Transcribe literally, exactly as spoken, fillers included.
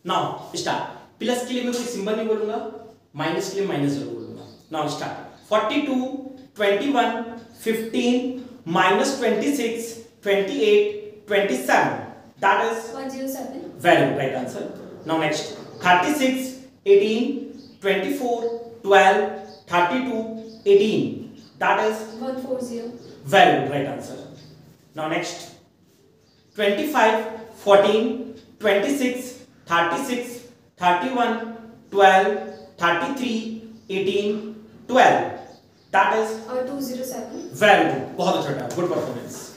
Now start. Plus के लिए मैं कोई सिंबल नहीं बोलूंगा, माइनस के लिए माइनस जरूर बोलूंगा। Now start. Forty two, twenty one, fifteen, minus twenty six, twenty eight, twenty seven, that is one hundred seven. very good, right answer. Now next, thirty-six, eighteen, twenty-four, twelve, thirty-two, eighteen, that is one hundred forty. very good, right answer. Now next, twenty-five, fourteen, twenty-six, thirty-six, thirty-one, twelve, thirty-three, eighteen, twelve, that is Uh, two hundred seven. very good, बहुत अच्छा था, good performance.